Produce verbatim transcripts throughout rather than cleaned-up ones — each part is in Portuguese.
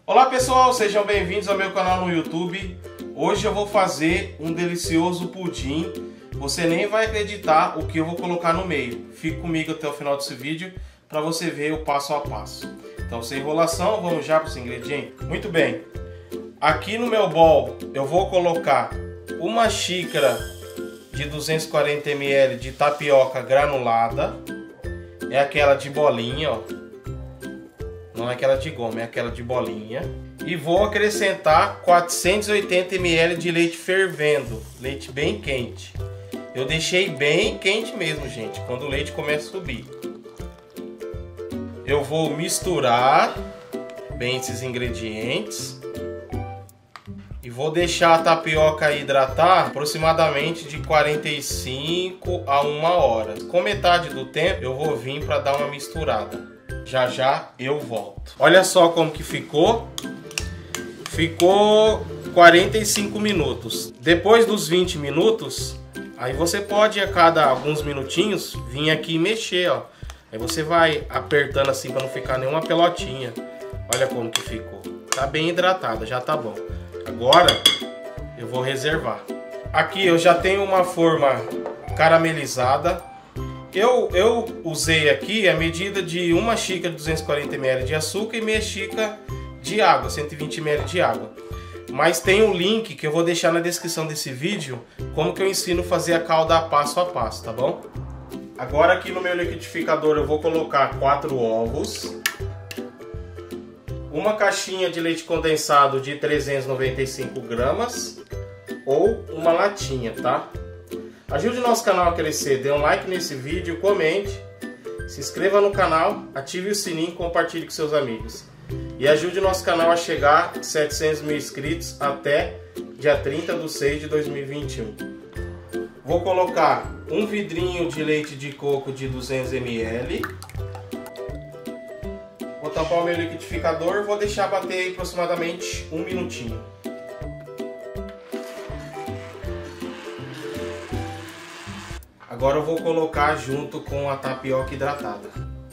Olá pessoal, sejam bem-vindos ao meu canal no YouTube. Hoje eu vou fazer um delicioso pudim. Você nem vai acreditar o que eu vou colocar no meio. Fique comigo até o final desse vídeo para você ver o passo a passo. Então, sem enrolação, vamos já para os ingredientes. Muito bem, aqui no meu bowl eu vou colocar uma xícara de duzentos e quarenta mililitros de tapioca granulada. É aquela de bolinha, ó. Não é aquela de goma, é aquela de bolinha. E vou acrescentar quatrocentos e oitenta mililitros de leite fervendo. Leite bem quente. Eu deixei bem quente mesmo, gente, quando o leite começa a subir. Eu vou misturar bem esses ingredientes. E vou deixar a tapioca hidratar aproximadamente de quarenta e cinco a uma hora. Com metade do tempo eu vou vir para dar uma misturada. Já já eu volto. Olha só como que ficou. Ficou quarenta e cinco minutos. Depois dos vinte minutos, aí você pode a cada alguns minutinhos vir aqui e mexer, ó. Aí você vai apertando assim para não ficar nenhuma pelotinha. Olha como que ficou. Tá bem hidratada, já tá bom. Agora eu vou reservar. Aqui eu já tenho uma forma caramelizada. Eu, eu usei aqui a medida de uma xícara de duzentos e quarenta mililitros de açúcar e meia xícara de água, cento e vinte mililitros de água. Mas tem um link que eu vou deixar na descrição desse vídeo, como que eu ensino a fazer a calda passo a passo, tá bom? Agora aqui no meu liquidificador eu vou colocar quatro ovos, uma caixinha de leite condensado de trezentos e noventa e cinco gramas ou uma latinha, tá? Ajude o nosso canal a crescer, dê um like nesse vídeo, comente, se inscreva no canal, ative o sininho e compartilhe com seus amigos. E ajude o nosso canal a chegar a setecentos mil inscritos até dia trinta de seis de dois mil e vinte e um. Vou colocar um vidrinho de leite de coco de duzentos mililitros. Vou tampar o meu liquidificador e vou deixar bater aí aproximadamente um minutinho. Agora eu vou colocar junto com a tapioca hidratada.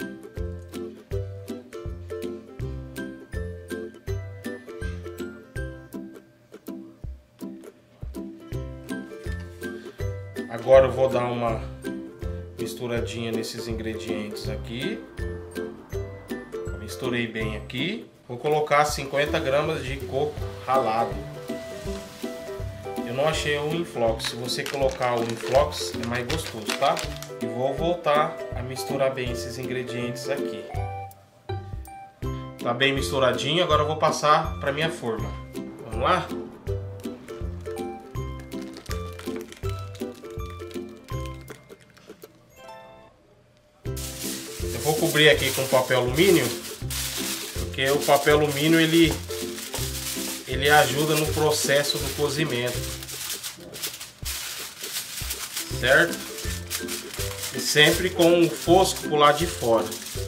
Agora eu vou dar uma misturadinha nesses ingredientes aqui. Misturei bem aqui. Vou colocar cinquenta gramas de coco ralado. Eu não achei o Inflox. Se você colocar o Inflox é mais gostoso, tá? E vou voltar a misturar bem esses ingredientes aqui. Tá bem misturadinho. Agora eu vou passar para minha forma. Vamos lá? Eu vou cobrir aqui com papel alumínio, porque o papel alumínio ele ele ajuda no processo do cozimento. Certo? E sempre com o fosco pro lado de fora.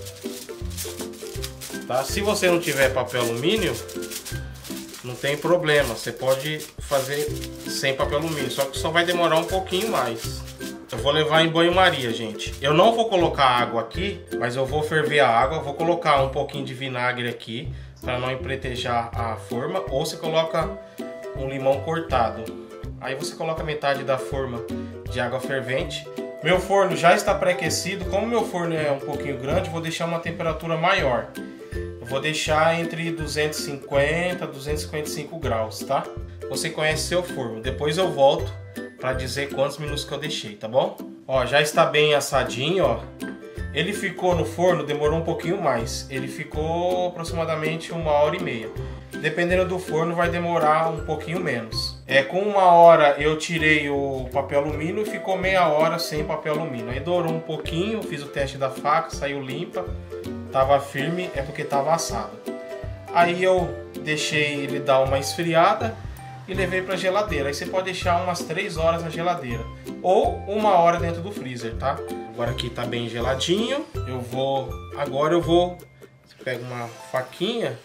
Tá? Se você não tiver papel alumínio, não tem problema. Você pode fazer sem papel alumínio, só que só vai demorar um pouquinho mais. Eu vou levar em banho-maria, gente. Eu não vou colocar água aqui, mas eu vou ferver a água. Vou colocar um pouquinho de vinagre aqui, para não empretejar a forma. Ou você coloca um limão cortado. Aí você coloca metade da forma de água fervente. Meu forno já está pré-aquecido. Como meu forno é um pouquinho grande, vou deixar uma temperatura maior. Eu vou deixar entre duzentos e cinquenta a duzentos e cinquenta e cinco graus, tá? Você conhece seu forno. Depois eu volto para dizer quantos minutos que eu deixei, tá bom? Ó, já está bem assadinho, ó. Ele ficou no forno, demorou um pouquinho mais. Ele ficou aproximadamente uma hora e meia. Dependendo do forno vai demorar um pouquinho menos. É, com uma hora eu tirei o papel alumínio e ficou meia hora sem papel alumínio. Aí dourou um pouquinho, fiz o teste da faca, saiu limpa. Tava firme, é porque tava assado. Aí eu deixei ele dar uma esfriada e levei para geladeira. Aí você pode deixar umas três horas na geladeira ou uma hora dentro do freezer, tá? Agora aqui tá bem geladinho. Eu vou, agora eu vou, você pega uma faquinha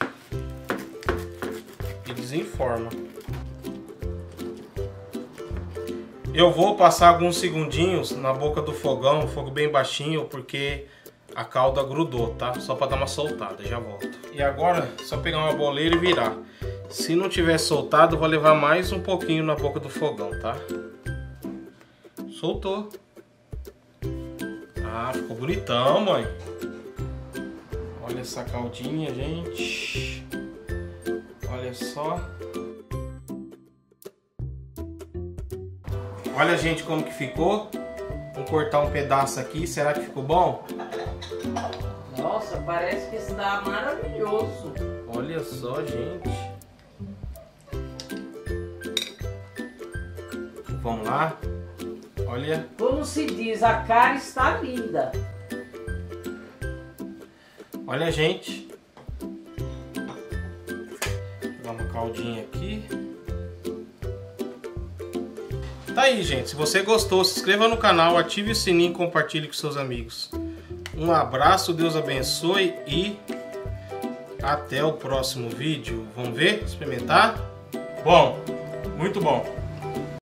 e desenforma. Eu vou passar alguns segundinhos na boca do fogão, fogo bem baixinho, porque a calda grudou, tá? Só para dar uma soltada, já volto. E agora, só pegar uma boleira e virar. Se não tiver soltado, vou levar mais um pouquinho na boca do fogão, tá? Soltou. Ah, ficou bonitão, mãe. Olha essa caldinha, gente. Olha só. Olha, gente, como que ficou. Vamos cortar um pedaço aqui. Será que ficou bom? Nossa, parece que está maravilhoso. Olha só, gente. Vamos lá. Olha. Como se diz, a cara está linda. Olha, gente. Vou dar uma caldinha aqui. Tá aí, gente. Se você gostou, se inscreva no canal, ative o sininho e compartilhe com seus amigos. Um abraço, Deus abençoe e até o próximo vídeo. Vamos ver? Experimentar? Bom, muito bom.